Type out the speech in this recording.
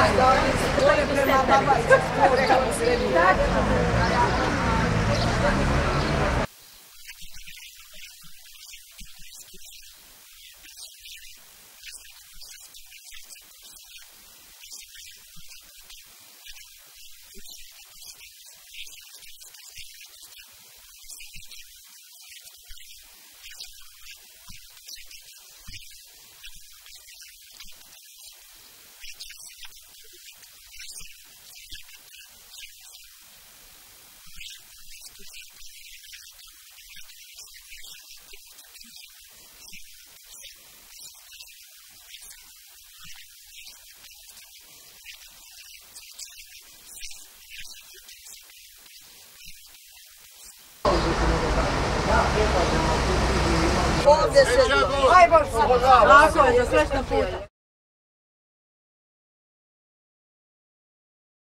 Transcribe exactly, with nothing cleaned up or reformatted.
prema vama i za skore kako sve ljudi. Ovdje se... Aj Bože! Tako je, za srećno put.